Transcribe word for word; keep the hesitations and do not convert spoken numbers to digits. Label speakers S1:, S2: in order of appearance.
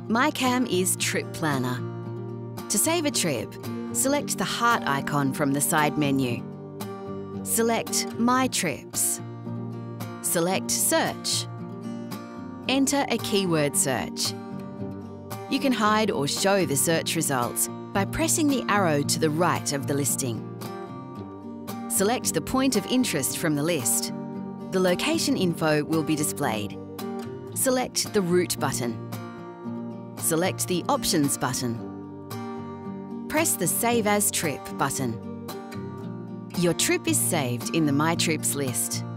S1: MiCam is Trip Planner. To save a trip, select the heart icon from the side menu. Select My Trips. Select Search. Enter a keyword search. You can hide or show the search results by pressing the arrow to the right of the listing. Select the point of interest from the list. The location info will be displayed. Select the Route button. Select the Options button. Press the Save as Trip button. Your trip is saved in the My Trips list.